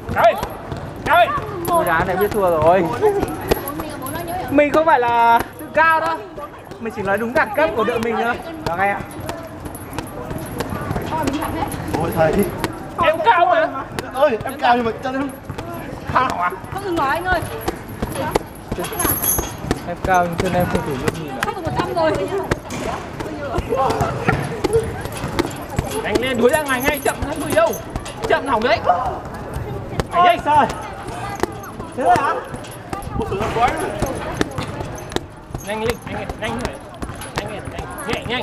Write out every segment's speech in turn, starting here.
Đây. Đây. Cô đá này biết thua rồi. Mình không phải là tự cao đâu. Mình chỉ nói đúng đẳng cấp của đội mình thôi. Được ngay ạ. Ôi thầy. Em cao mà. Ơi, em cao nhưng mà chân em Cao à? Không ngừng nói anh ơi. Em cao nhưng chân em không đủ nước nhìn ạ. Không được 100 rồi. Đánh lên đuổi ra ngoài ngay, chậm không đuổi đâu. Chậm hỏng đấy. Phải dây rồi. Thế rồi hả? Nhanh lên, nhanh lên, nhanh lên. Nhanh lên, nhanh, nhẹ nhanh.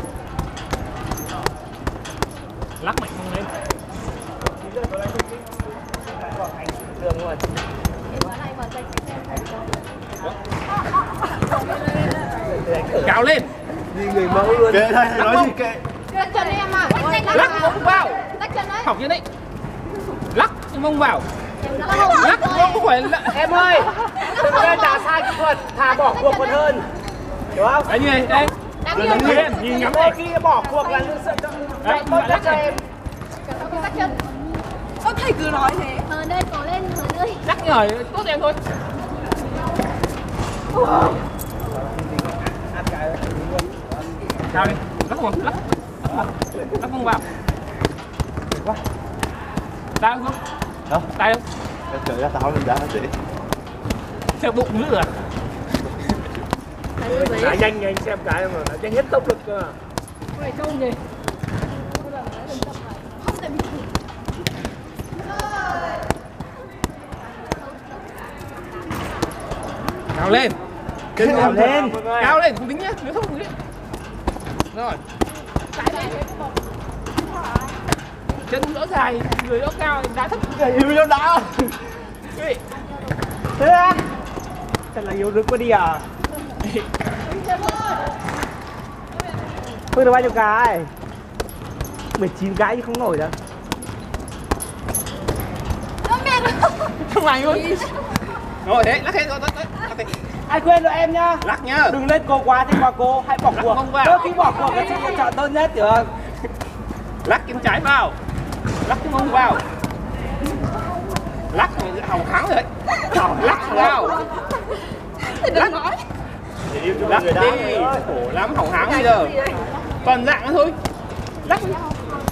Lắc mạnh lên. Đường luôn. Cao lên. Đi người mẫu luôn. kệ thầy nói gì kệ. Lắc chân em à. Lắc mông vào. Lắc chân đấy. Học như đấy. Lắc mông vào. Lắc không phải là... Em ơi, đừng nên đá sai kỹ thuật, thà bỏ cuộc còn hơn. Đúng không? Đấy như này, đây. Lần đầu tiên nhìn ngắm này. Khi bỏ cuộc là sợ Đấy, tốt nhất cho em. Lắc chân. Ơ thầy cứ nói thế. Hờn ơi, cố lên Hờn ơi. Lắc như hỏi tốt em thôi. Cao đi, lắc mông, lắc mông vào. Quá. Đá không? Đâu? Tay không? Em chở ra táo mình đá nó dễ. Theo bụng nữa à? Đá nhanh anh xem cái mà đá nhanh hết tốc lực cơ. Mày trông gì? Cao lên. Cao lên. Cao lên, không tính nhá, nếu không tính. Rồi. Chân đỡ dài, người đỡ cao, đá thấp. Người yêu nhau đá. Quý Thế à? Thật là yếu đuối quá đi à? Thôi được bao nhiêu cái? 19 cái chứ không nổi đâu. không này luôn. Rồi thế, lắc hết rồi, lắc hết. Ai quên đội em nhá. Lắc nhá. Đừng lên cố quá thì qua cố, hãy bỏ cuộc. không vào. Đôi khi bỏ cuộc là sự lựa chọn tốt nhất hiểu không? Lắc chân trái vào. Lắc cái mông vào. Lắc hồng kháng rồi đấy. Lắc vào. Đừng nói. Lắc đi. Khổ lắm, hỏng háng bây giờ. Còn dạng nữa thôi. Lắc đi.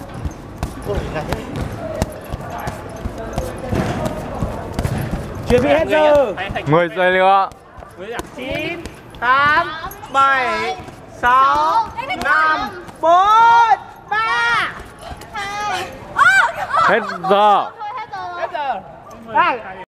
Chuẩn bị hết giờ. 10 giây nữa. 9, 8, 7, 6, 5, 4, 3. Hết giờ. Thôi hết rồi. Hết giờ. Đây.